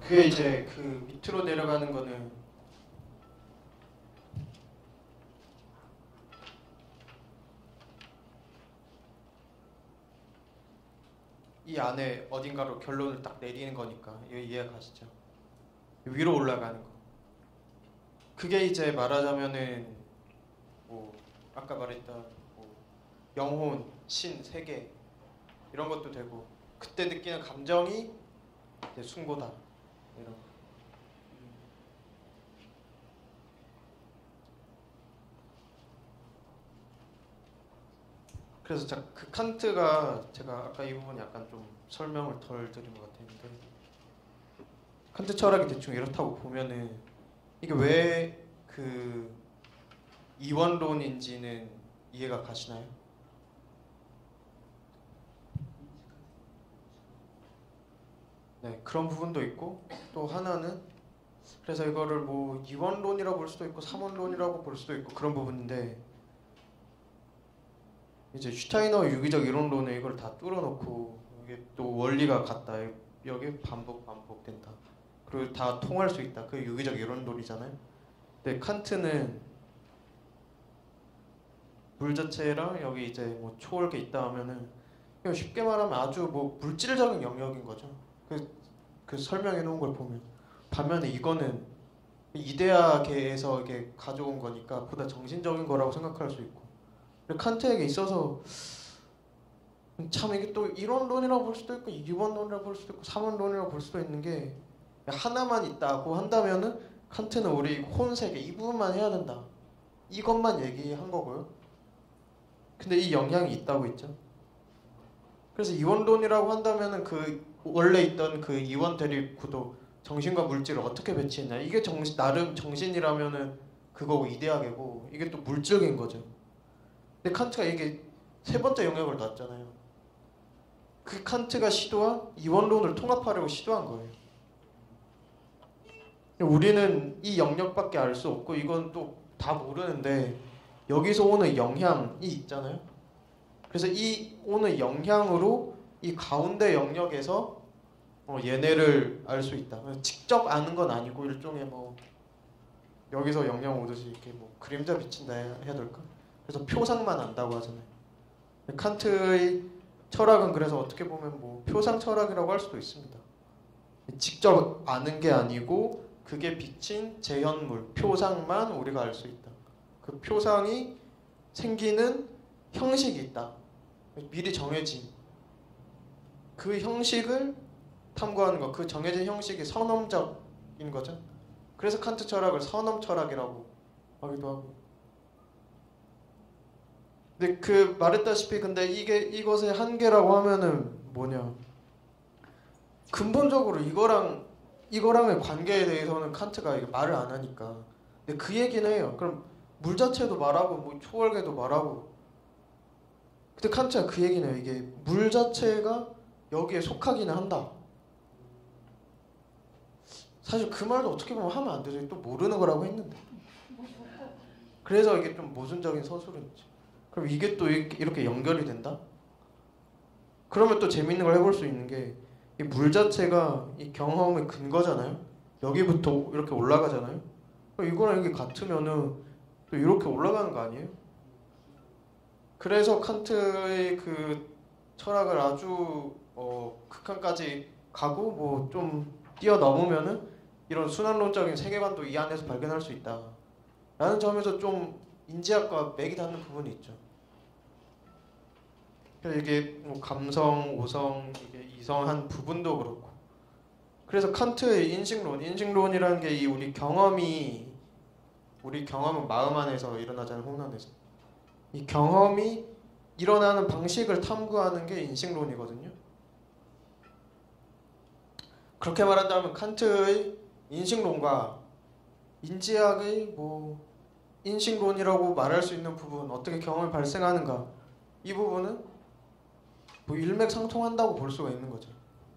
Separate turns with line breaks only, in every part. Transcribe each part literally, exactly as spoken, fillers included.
그게 이제 그 밑으로 내려가는 거는 이 안에 어딘가로 결론을 딱 내리는 거니까 이거 이해 가시죠? 위로 올라가는 거. 그게 이제 말하자면은 뭐 아까 말했던 뭐 영혼, 신, 세계 이런 것도 되고 그때 느끼는 감정이 이제 숭고다 이런 거. 그래서 자, 그 칸트가 제가 아까 이 부분 약간 좀 설명을 덜 드린 것 같았는데 칸트 철학이 대충 이렇다고 보면은 이게 왜 그 이원론인지는 이해가 가시나요? 네, 그런 부분도 있고 또 하나는 그래서 이거를 뭐 이원론이라고 볼 수도 있고 삼원론이라고 볼 수도 있고 그런 부분인데 이제 슈타이너 유기적 이론론에 이걸 다 뚫어놓고 이게 또 원리가 같다 여기 반복 반복된다 그리고 다 통할 수 있다 그 유기적 이론론이잖아요. 근데 칸트는 물 자체랑 여기 이제 뭐 초월계 있다 하면은 그냥 쉽게 말하면 아주 뭐 물질적인 영역인 거죠. 그, 그 설명해 놓은 걸 보면 반면에 이거는 이데아계에서 이게 가져온 거니까 보다 정신적인 거라고 생각할 수 있고 칸트에게 있어서 참 이게 또 이론론이라고 볼 수도 있고 이원론이라고 볼 수도 있고 삼원론이라고 볼 수도 있는 게 하나만 있다고 한다면은 칸트는 우리 혼세계 이 부분만 해야 된다 이것만 얘기한 거고요. 근데 이 영향이 있다고 했죠. 그래서 이원론이라고 한다면은 그 원래 있던 그 이원 대립 구도 정신과 물질을 어떻게 배치했냐 이게 정신, 나름 정신이라면은 그거고 이데아계고 이게 또 물질인 거죠. 근데 칸트가 이게 세 번째 영역을 놨잖아요. 그 칸트가 시도한 이원론을 통합하려고 시도한 거예요. 우리는 이 영역밖에 알 수 없고 이건 또 다 모르는데 여기서 오는 영향이 있잖아요. 그래서 이 오는 영향으로 이 가운데 영역에서 어 얘네를 알 수 있다. 직접 아는 건 아니고 일종의 뭐 여기서 영향 오듯이 이렇게 뭐 그림자 비친다 해야 될까? 그래서 표상만 안다고 하잖아요. 칸트의 철학은 그래서 어떻게 보면 뭐 표상 철학이라고 할 수도 있습니다. 직접 아는 게 아니고 그게 비친 재현물, 표상만 우리가 알 수 있다. 그 표상이 생기는 형식이 있다. 미리 정해진 그 형식을 탐구하는 것, 그 정해진 형식이 선험적인 거죠. 그래서 칸트 철학을 선험 철학이라고 하기도 하고. 근데 그 말했다시피 근데 이게 이것의 한계라고 하면은 뭐냐? 근본적으로 이거랑 이거랑의 관계에 대해서는 칸트가 이게 말을 안 하니까. 근데 그 얘기는 해요. 그럼 물 자체도 말하고 뭐 초월계도 말하고. 근데 칸트가 그 얘기는 해요. 이게 물 자체가 여기에 속하기는 한다. 사실 그 말도 어떻게 보면 하면 안 되죠. 또 모르는 거라고 했는데. 그래서 이게 좀 모순적인 서술이죠. 그럼 이게 또 이렇게 연결이 된다? 그러면 또 재밌는 걸 해볼 수 있는 게 이 물 자체가 이 경험의 근거잖아요. 여기부터 이렇게 올라가잖아요. 그럼 이거랑 이게 같으면은 또 이렇게 올라가는 거 아니에요? 그래서 칸트의 그 철학을 아주 어, 극한까지 가고 뭐 좀 뛰어넘으면은 이런 순환론적인 세계관도 이 안에서 발견할 수 있다. 라는 점에서 좀 인지학과 맥이 닿는 부분이 있죠. 이게 뭐 감성, 오성, 이게 이성한 부분도 그렇고. 그래서 칸트의 인식론, 인식론이라는 게 이 우리 경험이 우리 경험은 마음 안에서 일어나자는 혼 안에서 이 경험이 일어나는 방식을 탐구하는 게 인식론이거든요. 그렇게 말한다면 칸트의 인식론과 인지학의 뭐 인식론이라고 말할 수 있는 부분, 어떻게 경험이 발생하는가 이 부분은 뭐 일맥상통한다고 볼 수가 있는 거죠.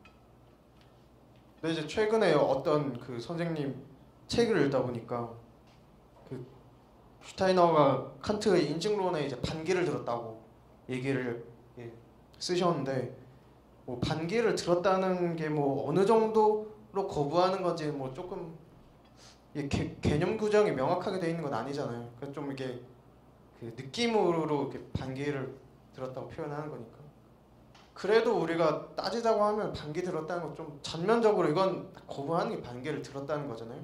근데 이제 최근에 어떤 그 선생님 책을 읽다 보니까 그 슈타이너가 칸트의 인식론에 이제 반기를 들었다고 얘기를 예, 쓰셨는데 뭐 반기를 들었다는 게 뭐 어느 정도 거부하는 건지 뭐 조금 이게 개, 개념 구정이 명확하게 돼 있는 건 아니잖아요. 그래서 좀 이게 그 느낌으로 이렇게 반기를 들었다고 표현하는 거니까. 그래도 우리가 따지자고 하면 반기 들었다는 건 좀 전면적으로 이건 거부하는 게 반기를 들었다는 거잖아요.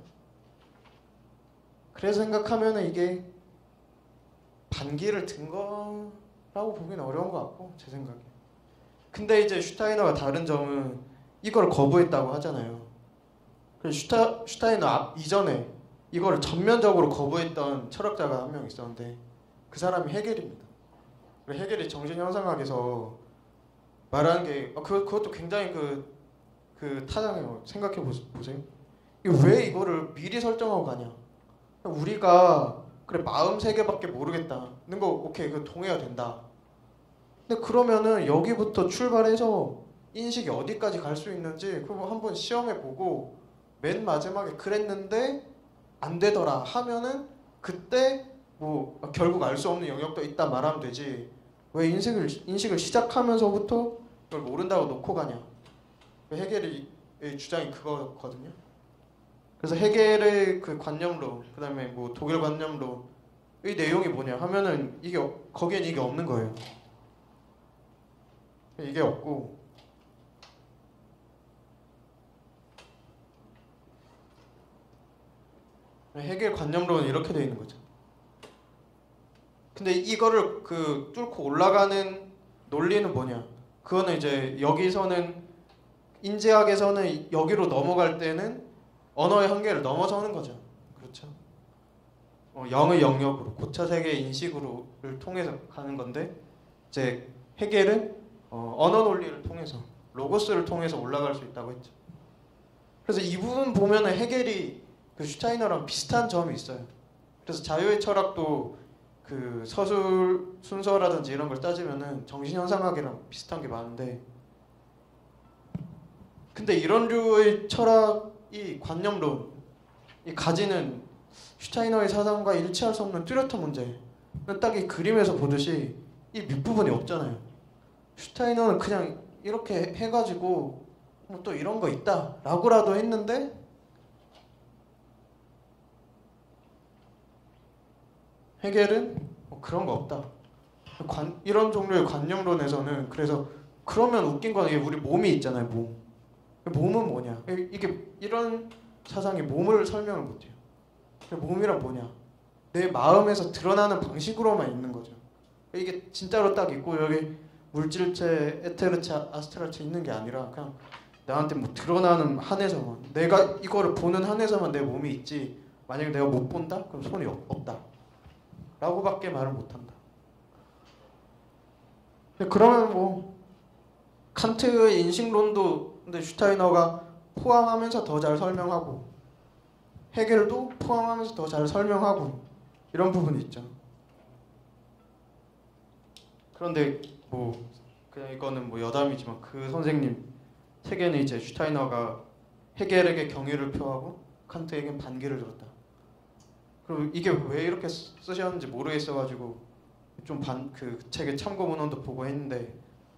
그래서 생각하면 이게 반기를 든 거라고 보기는 어려운 것 같고, 제 생각에. 근데 이제 슈타이너가 다른 점은 이걸 거부했다고 하잖아요. 그래서 슈타, 슈타이너 앞, 이전에 이거를 전면적으로 거부했던 철학자가 한 명 있었는데 그 사람이 헤겔입니다. 헤겔이 정신현상학에서 말하는 게 아, 그, 그것도 굉장히 그, 그 타당해요. 생각해 보세요. 왜 이거를 미리 설정하고 가냐. 우리가 그래 마음 세계밖에 모르겠다는 거 오케이 그 동의가 된다. 근데 그러면은 여기부터 출발해서 인식이 어디까지 갈 수 있는지 그거 한번 시험해보고 맨 마지막에 그랬는데 안 되더라 하면은 그때 뭐 결국 알 수 없는 영역도 있다 말하면 되지. 왜 인식을 인식을 시작하면서부터 그걸 모른다고 놓고 가냐. 헤겔의 주장이 그거거든요. 그래서 헤겔의 그 관념론, 그다음에 뭐 독일 관념론의 내용이 뭐냐 하면은 이게 거기엔 이게 없는 거예요. 이게 없고 헤겔 관념론은 이렇게 돼 있는 거죠. 근데 이거를 그 뚫고 올라가는 논리는 뭐냐? 그거는 이제 여기서는 인지학에서는 여기로 넘어갈 때는 언어의 한계를 넘어서는 거죠. 그렇죠? 어, 영의 영역으로 고차 세계의 인식으로를 통해서 가는 건데 이제 헤겔은 어, 언어 논리를 통해서 로고스를 통해서 올라갈 수 있다고 했죠. 그래서 이 부분 보면은 헤겔이 그 슈타이너랑 비슷한 점이 있어요. 그래서 자유의 철학도 그 서술 순서라든지 이런 걸 따지면은 정신현상학이랑 비슷한 게 많은데, 근데 이런 류의 철학이 관념론이 가지는 슈타이너의 사상과 일치할 수 없는 뚜렷한 문제는 딱 이 그림에서 보듯이 이 밑부분이 없잖아요. 슈타이너는 그냥 이렇게 해가지고 뭐 또 이런 거 있다 라고라도 했는데 헤겔은 뭐 그런 거 없다. 관, 이런 종류의 관념론에서는 그래서 그러면 웃긴 건 이게 우리 몸이 있잖아요. 몸. 몸은 뭐냐? 이게 이런 사상이 몸을 설명을 못해요. 몸이란 뭐냐? 내 마음에서 드러나는 방식으로만 있는 거죠. 이게 진짜로 딱 있고 여기 물질체, 에테르체, 아스트랄체 있는 게 아니라 그냥 나한테 뭐 드러나는 한에서만, 내가 이거를 보는 한에서만 내 몸이 있지 만약에 내가 못 본다? 그럼 손이 없다 라고밖에 말을 못한다. 그러면 뭐 칸트의 인식론도 근데 슈타이너가 포함하면서 더 잘 설명하고 헤겔도 포함하면서 더 잘 설명하고 이런 부분이 있죠. 그런데 뭐 그냥 이거는 뭐 여담이지만 그 선생님 책에는 이제 슈타이너가 헤겔에게 경의를 표하고 칸트에겐 반기를 들었다. 그리고 이게 왜 이렇게 쓰셨는지 모르겠어가지고 좀 반 그 책의 참고 문헌도 보고 했는데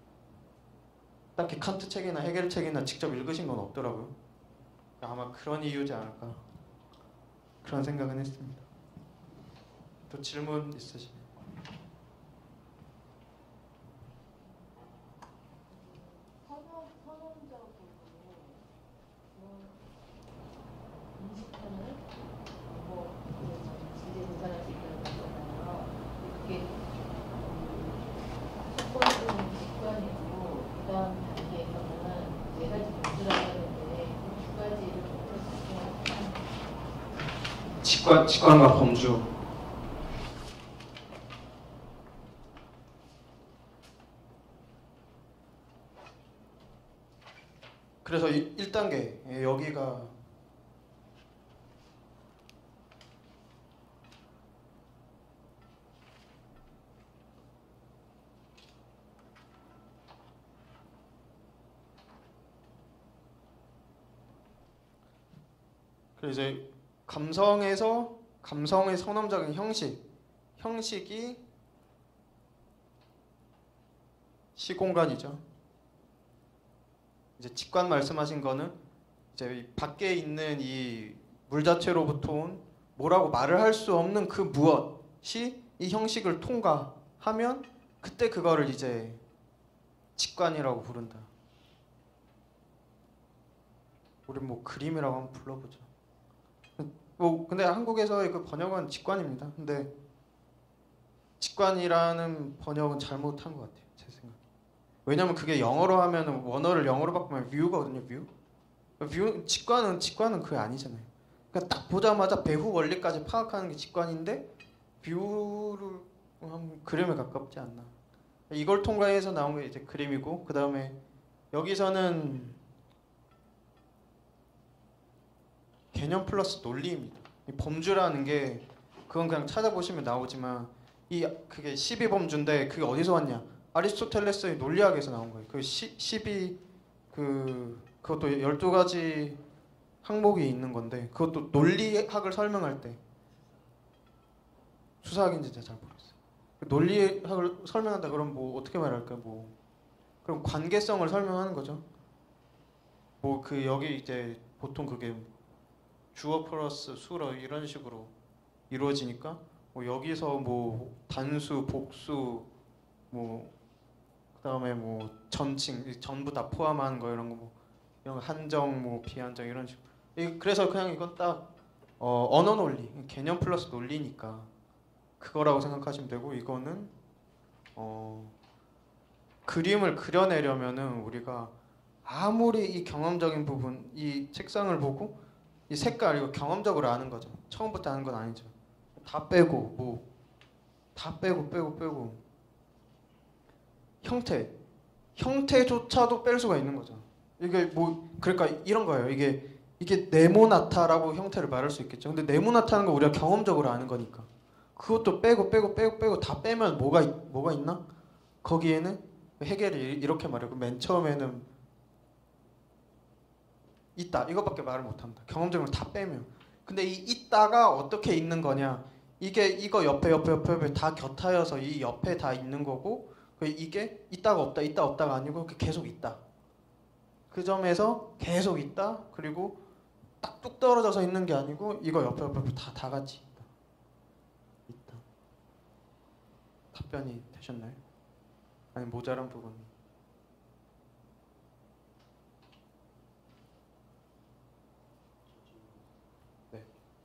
딱히 칸트 책이나 헤겔 책이나 직접 읽으신 건 없더라고요. 아마 그런 이유지 않을까 그런 생각은 했습니다. 또 질문 있으시면. 직관, 직관과 범주. 그래서 일 단계 여기가 그래서 이제 감성에서 감성의 선언적인 형식, 형식이 시공간이죠. 이제 직관 말씀하신 거는 이제 이 밖에 있는 이 물 자체로부터 온 뭐라고 말을 할 수 없는 그 무엇이 이 형식을 통과하면 그때 그거를 이제 직관이라고 부른다. 우리 뭐 그림이라고 한번 불러보죠. 뭐 근데 한국에서의 그 번역은 직관입니다. 근데 직관이라는 번역은 잘못한 것 같아요, 제 생각에. 왜냐면 그게 영어로 하면은 원어를 영어로 바꾸면 뷰거든요, 뷰. 뷰 직관은 직관은 그게 아니잖아요. 그러니까 딱 보자마자 배후 원리까지 파악하는 게 직관인데 뷰를 하면 그림에 가깝지 않나. 이걸 통과해서 나온 게 이제 그림이고, 그 다음에 여기서는 개념 플러스 논리입니다. 이 범주라는 게 그건 그냥 찾아보시면 나오지만 이 그게 십이 범주인데 그게 어디서 왔냐? 아리스토텔레스의 논리학에서 나온 거예요. 그 십이 그 그것도 열두 가지 항목이 있는 건데 그것도 논리학을 설명할 때 수사학인지 제가 잘 모르겠어요. 논리학을 설명한다 그러면 뭐 어떻게 말할까요? 뭐 그럼 관계성을 설명하는 거죠. 뭐 그 여기 이제 보통 그게 주어 플러스 수로 이런 식으로 이루어지니까 뭐 여기서 뭐 단수, 복수, 뭐 그다음에 뭐 전칭 전부 다 포함하는 거 이런 거 뭐 이런 거 한정, 뭐 비한정 이런 식으로. 그래서 그냥 이건 딱 어, 언어 논리, 개념 플러스 논리니까 그거라고 생각하시면 되고 이거는 어, 그림을 그려내려면은 우리가 아무리 이 경험적인 부분, 이 책상을 보고 이 색깔 이거 경험적으로 아는 거죠. 처음부터 아는 건 아니죠. 다 빼고 뭐 다 빼고 빼고 빼고 형태 형태조차도 뺄 수가 있는 거죠. 이게 뭐 그러니까 이런 거예요. 이게 이게 네모나타라고 형태를 말할 수 있겠죠. 근데 네모나타는 거 우리가 경험적으로 아는 거니까 그것도 빼고 빼고 빼고 빼고 다 빼면 뭐가 있, 뭐가 있나? 거기에는 해겔이 이렇게 말해요. 맨 처음에는 있다 이것밖에 말을 못합니다. 경험적으로 다 빼면. 근데 이 있다가 어떻게 있는 거냐? 이게 이거 옆에 옆에 옆에 옆에 다 곁하여서 이 옆에 다 있는 거고 이게 있다가 없다 있다 없다가 아니고 계속 있다. 그 점에서 계속 있다. 그리고 딱 뚝 떨어져서 있는 게 아니고 이거 옆에 옆에 다 다 같이 있다. 있다. 답변이 되셨나요? 아니 모자란 부분. 네.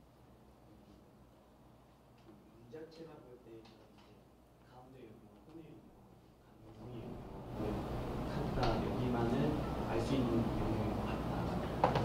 이 자체만 볼 때 가운데 혼이 있고 칸트가 여기만을 알 수 있는 영역인 것 같다.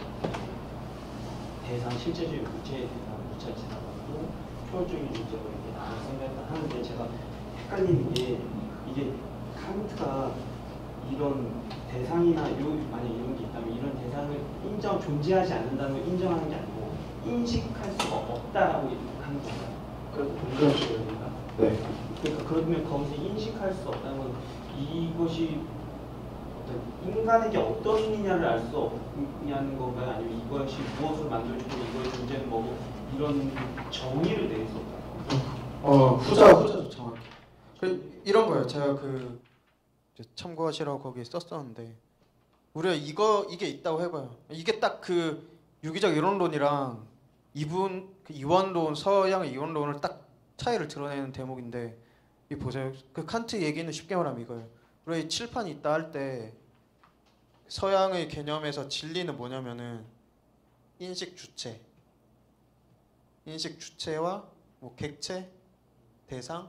대상 실제적인 구체의 대상 무차 지나가고 초월적인 존재로 이렇게 나눠 생각을 하는데 제가 헷갈리는 게 이게 칸트가 이런 대상이나 요, 만약 이런 게 있다면 이런 대상을 인정 존재하지 않는다는 걸 인정하는 게 아니고 인식할 수가 없다라고 하는 건가요? 그런 식입니다.
네.
그러니까 그러면 거기서 인식할 수 없다는 건 이것이 어떤 인간에게 어떤 의미냐를 알 수 없냐는 건가요? 아니면 이것이 무엇을 만들어주고 이거의 존재는 뭐고 이런 정의를 내릴 수 없다.
어 후자 후자죠 정확히. 그, 이런 거예요. 제가 그 참고하시라고 거기에 썼었는데 우리가 이거 이게 있다고 해봐요. 이게 딱 그 유기적 이론론이랑 이분 그 이원론 서양의 이원론을 딱 차이를 드러내는 대목인데 이 보세요. 그 칸트 얘기는 쉽게 말하면 이거예요. 우리 칠판이 있다 할 때 서양의 개념에서 진리는 뭐냐면은 인식 주체, 인식 주체와 뭐 객체, 대상,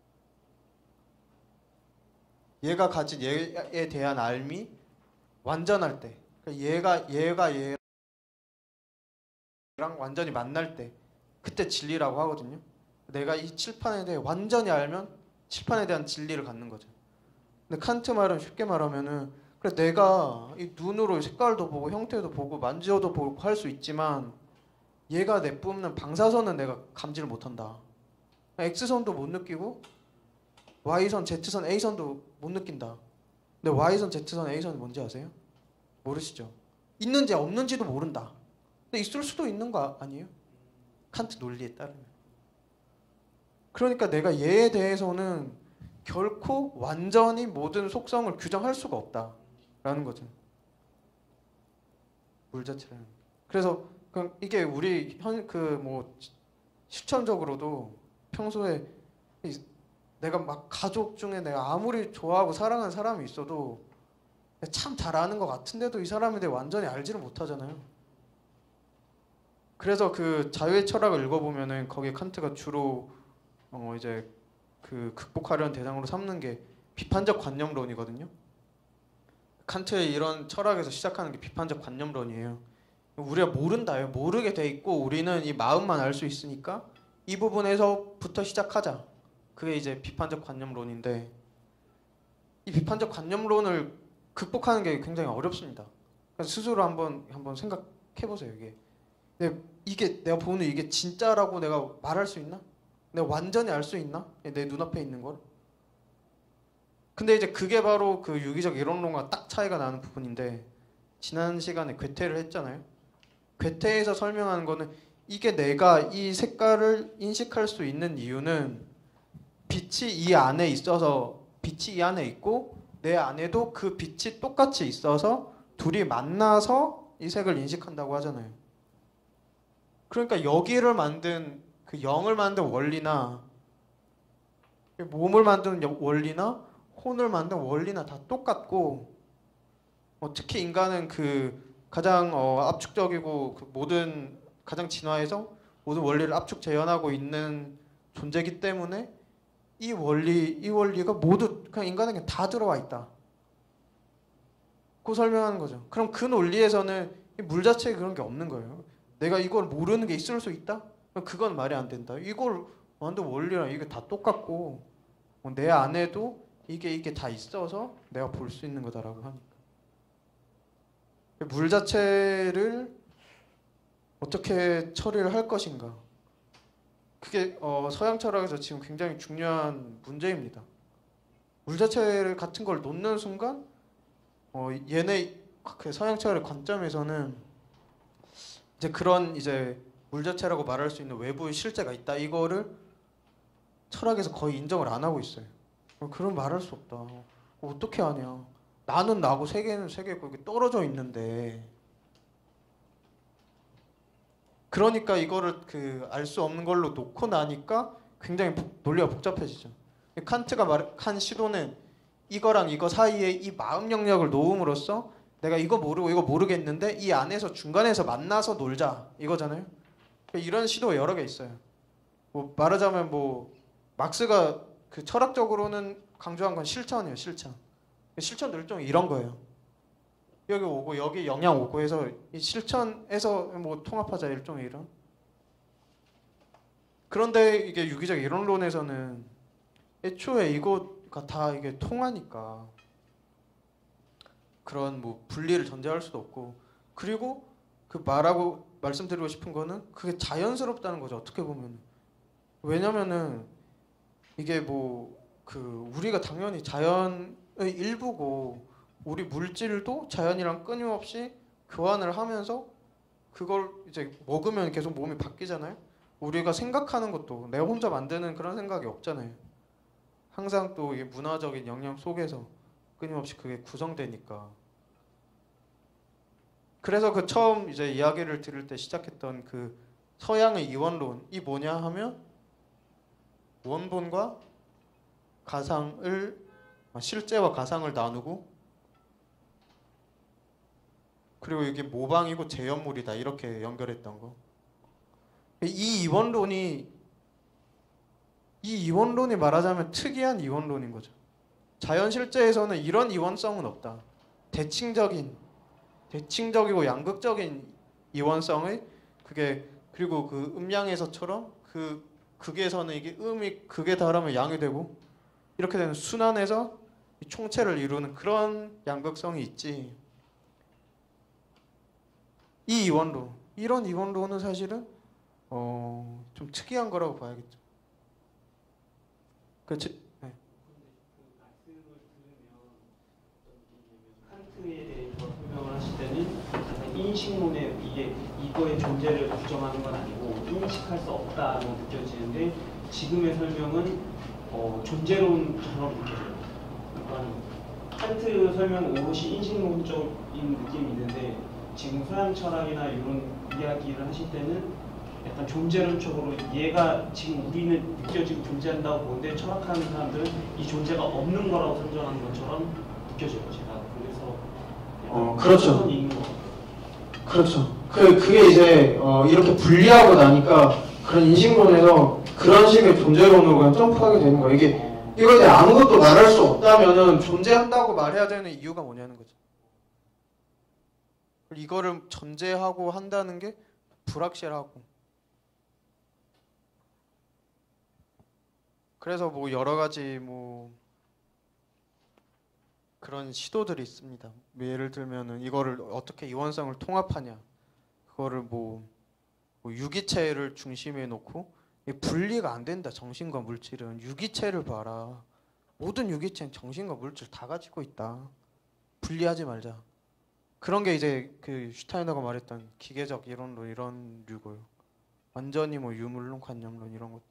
얘가 가진 얘에 대한 알미 완전할 때, 그러니까 얘가 얘가 얘랑 완전히 만날 때 그때 진리라고 하거든요. 내가 이 칠판에 대해 완전히 알면 칠판에 대한 진리를 갖는 거죠. 근데 칸트 말은 쉽게 말하면은 그래 내가 이 눈으로 색깔도 보고 형태도 보고 만져도 보고 할 수 있지만 얘가 내뿜는 방사선은 내가 감지를 못한다. X선도 못 느끼고 Y선, Z선, A선도 못 느낀다. 근데 Y선, Z선, A선이 뭔지 아세요? 모르시죠? 있는지 없는지도 모른다. 근데 있을 수도 있는 거 아니에요? 칸트 논리에 따르면. 그러니까 내가 얘에 대해서는 결코 완전히 모든 속성을 규정할 수가 없다라는 거죠. 물 자체라는 게. 그래서 그냥 이게 우리 현 그 뭐 실천적으로도 평소에 이- 내가 막 가족 중에 내가 아무리 좋아하고 사랑하는 사람이 있어도 참 잘 아는 것 같은데도 이 사람에 대해 완전히 알지를 못하잖아요. 그래서 그 자유의 철학을 읽어보면은 거기에 칸트가 주로 어 이제 그 극복하려는 대상으로 삼는 게 비판적 관념론이거든요. 칸트의 이런 철학에서 시작하는 게 비판적 관념론이에요. 우리가 모른다요. 모르게 돼 있고 우리는 이 마음만 알 수 있으니까 이 부분에서부터 시작하자. 그게 이제 비판적 관념론인데 이 비판적 관념론을 극복하는 게 굉장히 어렵습니다. 그래서 스스로 한번 한번 생각해 보세요. 이게 근데 이게 내가 보는 이게 진짜라고 내가 말할 수 있나? 내가 완전히 알 수 있나? 내 눈앞에 있는 걸? 근데 이제 그게 바로 그 유기적 이론론과 딱 차이가 나는 부분인데 지난 시간에 괴테를 했잖아요. 괴테에서 설명하는 거는 이게 내가 이 색깔을 인식할 수 있는 이유는 빛이 이 안에 있어서 빛이 이 안에 있고 내 안에도 그 빛이 똑같이 있어서 둘이 만나서 이 색을 인식한다고 하잖아요. 그러니까 여기를 만든 그 영을 만든 원리나 몸을 만드는 영- 원리나 혼을 만든 원리나 다 똑같고 어, 특히 인간은 그 가장 어, 압축적이고 그 모든 가장 진화해서 모든 원리를 압축 재현하고 있는 존재이기 때문에 이 원리 이 원리가 모두 그냥 인간에게 다 들어와 있다. 그 설명하는 거죠. 그럼 그 논리에서는 이 물 자체에 그런 게 없는 거예요. 내가 이걸 모르는 게 있을 수 있다? 그건 말이 안 된다. 이걸 완전 원리랑 이게 다 똑같고 어, 내 안에도 이게 이게 다 있어서 내가 볼 수 있는 거다라고 하니까 물 자체를 어떻게 처리를 할 것인가 그게 어, 서양 철학에서 지금 굉장히 중요한 문제입니다. 물 자체 같은 걸 놓는 순간 어, 얘네 그 서양 철학의 관점에서는 이제 그런 이제 물 자체라고 말할 수 있는 외부의 실제가 있다 이거를 철학에서 거의 인정을 안 하고 있어요. 어, 그럼 말할 수 없다. 어, 어떻게 하냐? 나는 나고 세계는 세계고 이렇게 떨어져 있는데 그러니까 이거를 그 알 수 없는 걸로 놓고 나니까 굉장히 복- 논리가 복잡해지죠. 칸트가 말한 시도는 이거랑 이거 사이에 이 마음 영역을 놓음으로써 내가 이거 모르고 이거 모르겠는데 이 안에서 중간에서 만나서 놀자 이거잖아요. 이런 시도가 여러 개 있어요. 뭐 말하자면 뭐 막스가 그 철학적으로는 강조한 건 실천이에요. 실천. 실천 늘종이 이런 거예요. 여기 오고 여기 영향 오고 해서 이 실천에서 뭐 통합하자 일종의 이런. 그런데 이게 유기적 이론론에서는 애초에 이거가 다 이게 통하니까 그런 뭐 분리를 전제할 수도 없고 그리고 그 말하고 말씀드리고 싶은 거는 그게 자연스럽다는 거죠. 어떻게 보면 왜냐면은 이게 뭐 그 우리가 당연히 자연의 일부고 우리 물질도 자연이랑 끊임없이 교환을 하면서 그걸 이제 먹으면 계속 몸이 바뀌잖아요. 우리가 생각하는 것도 내가 혼자 만드는 그런 생각이 없잖아요. 항상 또 이 문화적인 영향 속에서 끊임없이 그게 구성되니까. 그래서 그 처음 이제 이야기를 들을 때 시작했던 그 서양의 이원론이 뭐냐 하면 원본과 가상을 실제와 가상을 나누고 그리고 이게 모방이고 재현물이다 이렇게 연결했던 거. 이 이원론이 이 이원론이 말하자면 특이한 이원론인 거죠. 자연 실제에서는 이런 이원성은 없다. 대칭적인 대칭적이고 양극적인 이원성의 그게 그리고 그 음양에서처럼 그 극에서는 이게 음이 극에 달하면 양이 되고 이렇게 되는 순환에서 총체를 이루는 그런 양극성이 있지. 이 이원론 이런 이원론은 사실은 어, 좀 특이한 거라고 봐야겠죠. 그렇지. 네.
칸트에 대해서 설명을 하실 때는 가장 인식론에 이게 이거의 존재를 부정하는 건 아니고 인식할 수 없다고 느껴지는데 지금의 설명은 어, 존재론처럼 느껴져요. 그러니까 칸트 설명 오롯이 인식론적인 느낌이 있는데 지금 서양 철학이나 이런 이야기를 하실 때는 약간 존재론적으로 얘가 지금 우리는 느껴지고 존재한다고 보는데 철학하는 사람들은 이 존재가 없는 거라고 선정하는 것처럼 느껴져요. 제가 그래서
어, 그렇죠.
그런 있는 것 같아요.
그렇죠. 그 그게 이제 어, 이렇게 분리하고 나니까 그런 인식론에서 그런 식의 존재론으로 그냥 점프하게 되는 거예요. 이게 이걸 이제 아무것도 말할 수 없다면은
존재한다고 말해야 되는 이유가 뭐냐는 거죠. 이거를 전제하고 한다는 게 불확실하고. 그래서 뭐 여러 가지 뭐 그런 시도들이 있습니다. 예를 들면은 이거를 어떻게 이원성을 통합하냐. 그거를 뭐, 뭐 유기체를 중심에 놓고 분리가 안 된다. 정신과 물질은 유기체를 봐라. 모든 유기체는 정신과 물질 다 가지고 있다. 분리하지 말자. 그런 게 이제 그 슈타이너가 말했던 기계적 이론론 이런 류고요. 완전히 뭐 유물론, 관념론 이런 것들.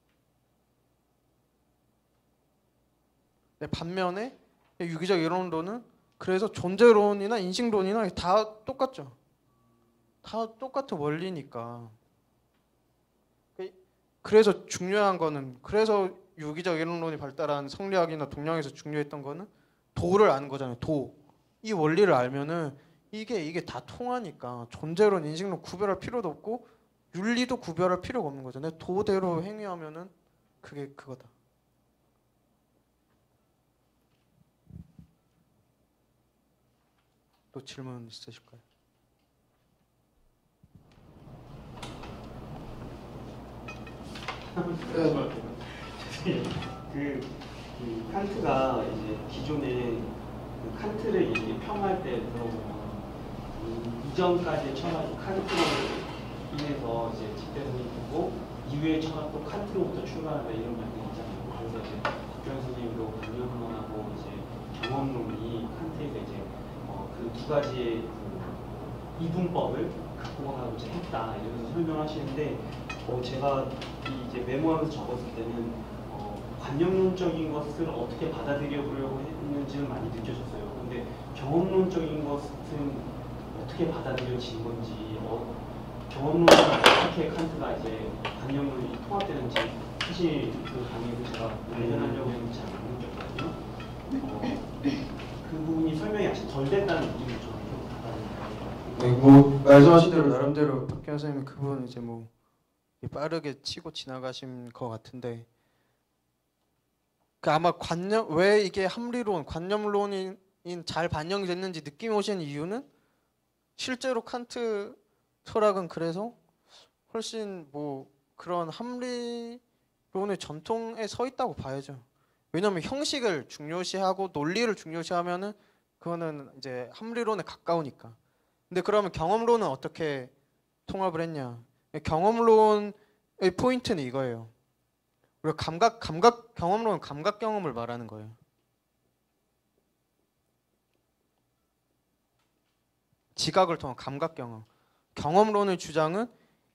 근데 반면에 유기적 이론론은 그래서 존재론이나 인식론이나 다 똑같죠. 다 똑같은 원리니까. 그래서 중요한 거는 그래서 유기적 이론론이 발달한 성리학이나 동양에서 중요했던 거는 도를 아는 거잖아요. 도. 이 원리를 알면은 이게 이게 다 통하니까 존재론, 인식론 구별할 필요도 없고 윤리도 구별할 필요가 없는 거잖아요. 도대로 행위하면은 그게 그거다. 또 질문 있으실까요?
그, 그 칸트가 이제 기존에 그 칸트를 이제 평할 때 들어보면 그 이전까지의 철학이 칸트로 인해서 이제 집대성이 되고 이후의 철학도 칸트로부터 출발한다 이런 말이 있잖아요. 그래서 이제 박주현 선생님도 관념론하고 이제 경험론이 칸트에서 이제 어, 그 두 가지의 그 이분법을 갖고 이제 했다 이러면서 설명하시는데 어, 제가 이 이제 메모하면서 적었을 때는 어, 관념론적인 것을 어떻게 받아들여 보려고 했는지는 많이 느껴졌어요. 근데 경험론적인 것은 어떻게 받아들여진 건지, 어, 경험론과 어떻게 칸트가 이제 관념론이 통합되는지 사실 그 강의를 제가 발견하려고 했는지 안 느꼈거든요. 어, 그 부분이 설명이 아직 덜 됐다는 느낌이 좀 받았는데.
네, 뭐 말씀하신 대로 나름대로 박현 선생님이 그 부분 이제 뭐 빠르게 치고 지나가신 것 같은데 그 아마 관념 왜 이게 합리론, 관념론인 잘 반영이 됐는지 느낌이 오시는 이유는 실제로 칸트 철학은 그래서 훨씬 뭐 그런 합리론의 전통에 서 있다고 봐야죠. 왜냐하면 형식을 중요시하고 논리를 중요시하면은 그거는 이제 합리론에 가까우니까. 근데 그러면 경험론은 어떻게 통합을 했냐? 경험론의 포인트는 이거예요. 우리가 감각, 감각, 경험론은 감각 경험을 말하는 거예요. 지각을 통한 감각 경험. 경험론의 주장은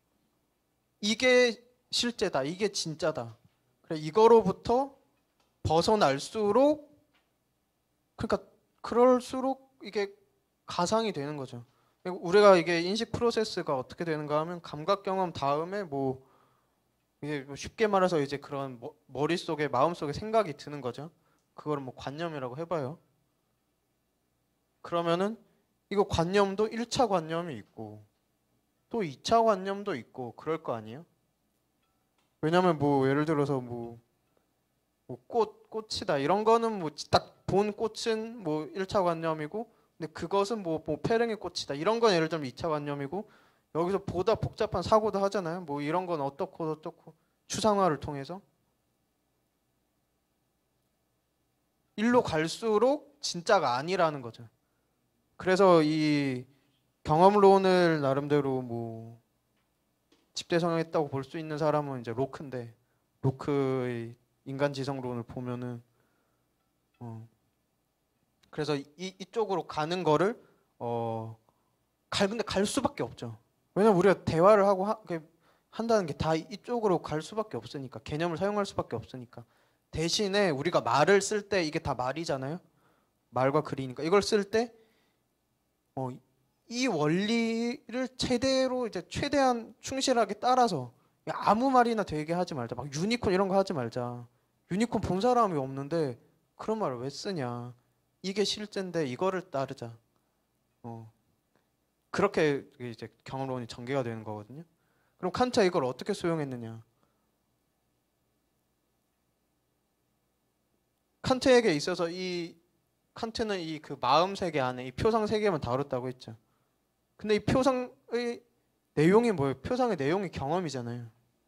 이게 실제다, 이게 진짜다. 그래 이거로부터 벗어날수록 그러니까 그럴수록 이게 가상이 되는 거죠. 우리가 이게 인식 프로세스가 어떻게 되는가 하면 감각 경험 다음에 뭐 이게 쉽게 말해서 이제 그런 머릿속에 마음속에 생각이 드는 거죠. 그걸 뭐 관념이라고 해봐요. 그러면은 이거 관념도 일 차 관념이 있고 또 이 차 관념도 있고 그럴 거 아니에요? 왜냐면 뭐 예를 들어서 뭐, 뭐 꽃, 꽃이다 이런 거는 뭐 딱 본 꽃은 뭐 일 차 관념이고 근데 그것은 뭐, 뭐 페랭의 꽃이다 이런 건 예를 들면 이 차 관념이고 여기서 보다 복잡한 사고도 하잖아요. 뭐 이런 건 어떻고 어떻고 추상화를 통해서 일로 갈수록 진짜가 아니라는 거죠. 그래서 이 경험론을 나름대로 뭐 집대성했다고 볼 수 있는 사람은 이제 로크인데 로크의 인간지성론을 보면은 어 그래서 이, 이쪽으로 가는 거를 어 갈 근데 갈 수밖에 없죠. 왜냐면 우리가 대화를 하고 하, 한다는 게 다 이쪽으로 갈 수밖에 없으니까 개념을 사용할 수밖에 없으니까 대신에 우리가 말을 쓸 때 이게 다 말이잖아요. 말과 글이니까 이걸 쓸 때 어, 이 원리를 최대로 이제 최대한 충실하게 따라서 아무 말이나 되게 하지 말자. 막 유니콘 이런 거 하지 말자. 유니콘 본 사람이 없는데 그런 말을 왜 쓰냐. 이게 실제인데 이거를 따르자. 어. 그렇게 이제 경험론이 전개가 되는 거거든요. 그럼 칸트가 이걸 어떻게 수용했느냐? 칸트에게 있어서 이 칸트는 이 그 마음 세계 안에 이 표상 세계만 다뤘다고 했죠. 근데 이 표상의 내용이 뭐예요? 표상의 내용이 경험이잖아요.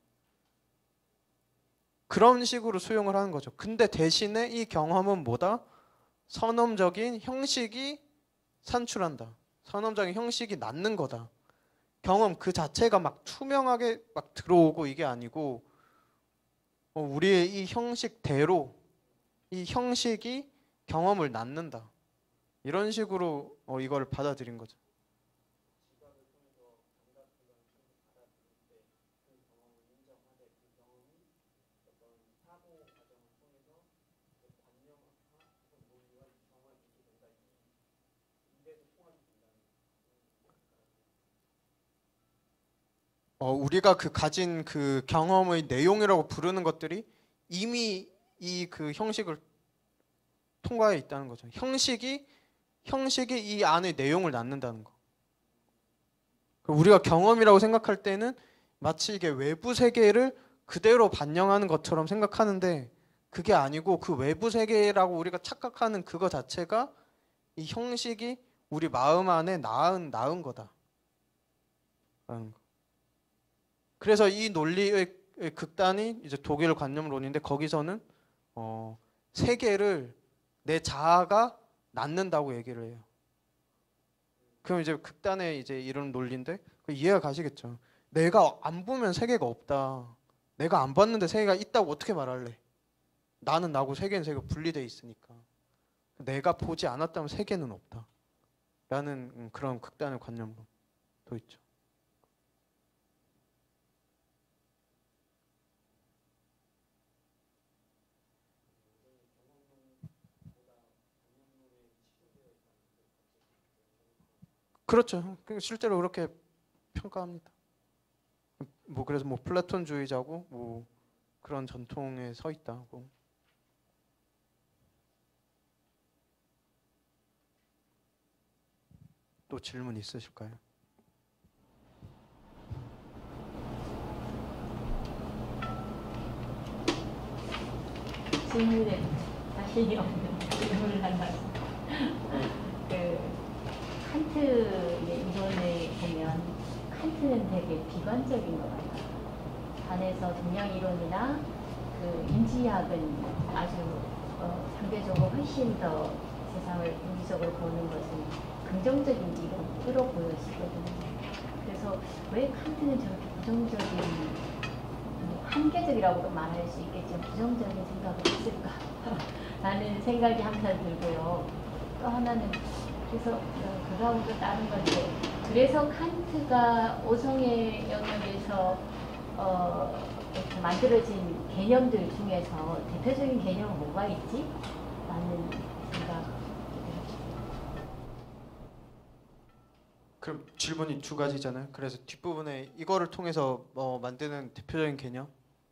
그런 식으로 수용을 하는 거죠. 근데 대신에 이 경험은 뭐다? 선험적인 형식이 산출한다. 선험적인 형식이 낳는 거다. 경험 그 자체가 막 투명하게 막 들어오고 이게 아니고 어, 우리의 이 형식대로 이 형식이 경험을 낳는다. 이런 식으로 어, 이걸 받아들인 거죠. 어, 우리가 그 가진 그 경험의 내용이라고 부르는 것들이 이미 이 그 형식을 통과해 있다는 거죠. 형식이 형식이 이 안의 내용을 낳는다는 거. 우리가 경험이라고 생각할 때는 마치 이게 외부 세계를 그대로 반영하는 것처럼 생각하는데 그게 아니고 그 외부 세계라고 우리가 착각하는 그거 자체가 이 형식이 우리 마음 안에 낳은 낳은 거다. 라는 거. 그래서 이 논리의 극단이 이제 독일 관념론인데 거기서는 어, 세계를 내 자아가 낳는다고 얘기를 해요. 그럼 이제 극단의 이제 이런 논리인데 이해가 가시겠죠. 내가 안 보면 세계가 없다. 내가 안 봤는데 세계가 있다고 어떻게 말할래? 나는 나고 세계는 세계가 분리돼 있으니까. 내가 보지 않았다면 세계는 없다. 라는 그런 극단의 관념도 있죠. 그렇죠. 실제로 그렇게 평가합니다. 뭐 그래서 뭐 플라톤주의자고 뭐 그런 전통에 서 있다고. 또 질문 있으실까요?
질문에 자신이 없는 질문을 한다. 그 칸트의 이론을 보면 칸트는 되게 비관적인 것 같아요. 반해서 동양 이론이나 그 인지학은 아주 어, 상대적으로 훨씬 더 세상을 인지적으로 보는 것은 긍정적인 이론으로 보여지거든요. 그래서 왜 칸트는 저렇게 부정적인, 한계적이라고도 말할 수 있겠지만 부정적인 생각을 했을까? 라는 생각이 항상 들고요. 또 하나는 그래서 그 가운데 다른 건데, 그래서 칸트가 오성의 영역에서 어, 이렇게 만들어진 개념들 중에서 대표적인 개념은 뭐가 있지? 라는 생각.
그럼 질문이 두 가지잖아요. 그래서 뒷부분에 이거를 통해서 어, 만드는 대표적인 개념.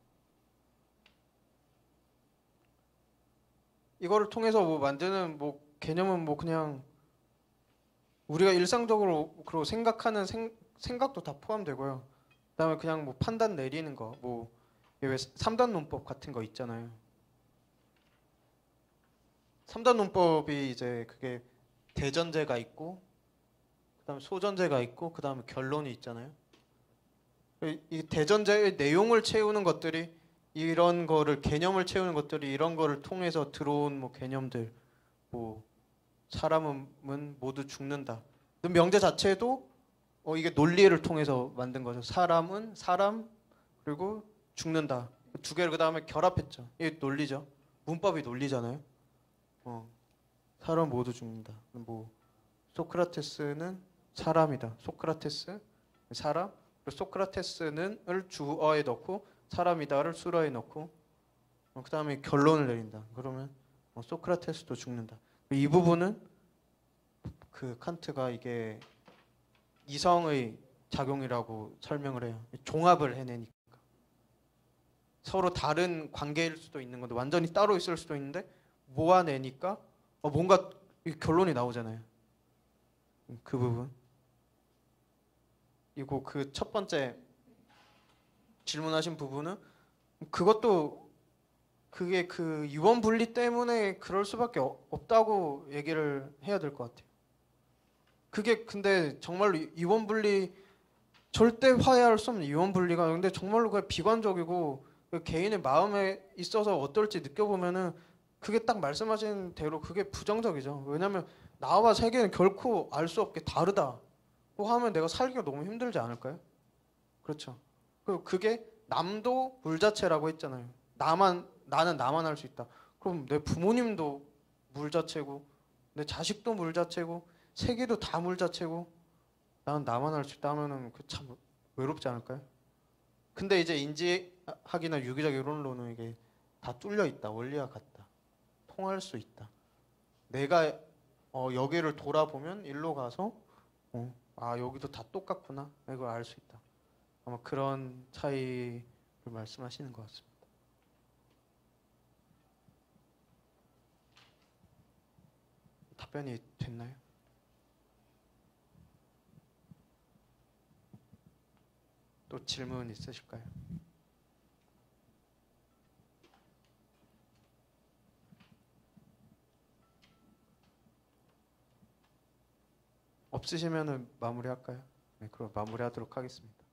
이거를 통해서 뭐 만드는 뭐 개념은 뭐 그냥 우리가 일상적으로 그리고 생각하는 생, 생각도 다 포함되고요. 그다음에 그냥 뭐 판단 내리는 거, 뭐 왜 삼단 논법 같은 거 있잖아요. 삼단 논법이 이제 그게 대전제가 있고, 그다음에 소전제가 있고, 그다음에 결론이 있잖아요. 이 대전제의 내용을 채우는 것들이 이런 거를 개념을 채우는 것들이 이런 거를 통해서 들어온 뭐 개념들, 뭐 사람은 모두 죽는다. 명제 자체도 어 이게 논리를 통해서 만든 거죠. 사람은 사람 그리고 죽는다. 두 개를 그 다음에 결합했죠. 이게 논리죠. 문법이 논리잖아요. 어 사람 모두 죽는다. 뭐 소크라테스는 사람이다. 소크라테스 사람. 그리고 소크라테스는을 주어에 넣고 사람이다를 수어에 넣고 어, 그 다음에 결론을 내린다. 그러면 어, 소크라테스도 죽는다. 이 부분은 그 칸트가 이게 이성의 작용이라고 설명을 해요. 종합을 해내니까. 서로 다른 관계일 수도 있는 건데 완전히 따로 있을 수도 있는데 모아내니까 어, 뭔가 결론이 나오잖아요. 그 부분. 그리고 그 첫 번째 질문하신 부분은 그것도 그게 그 유언 분리 때문에 그럴 수밖에 없다고 얘기를 해야 될 것 같아요. 그게 근데 정말로 유언 분리 절대 화해할 수 없는 유언 분리가 근데 정말로 그냥 비관적이고 그 개인의 마음에 있어서 어떨지 느껴보면은 그게 딱 말씀하신 대로 그게 부정적이죠. 왜냐하면 나와 세계는 결코 알 수 없게 다르다고 하면 내가 살기가 너무 힘들지 않을까요? 그렇죠. 그리고 그게 남도 물자체라고 했잖아요. 나만 나는 나만 할 수 있다. 그럼 내 부모님도 물자체고 내 자식도 물자체고 세계도 다 물자체고 나는 나만 할 수 있다 하면은 그 참 외롭지 않을까요? 근데 이제 인지학이나 유기적 이론론은 이게 다 뚫려 있다. 원리와 같다. 통할 수 있다. 내가 어, 여기를 돌아보면 일로 가서 어, 아 여기도 다 똑같구나. 이걸 알 수 있다. 아마 그런 차이를 말씀하시는 것 같습니다. 답변이 됐나요? 또 질문 있으실까요? 없으시면은 마무리할까요? 네, 그럼 마무리하도록 하겠습니다.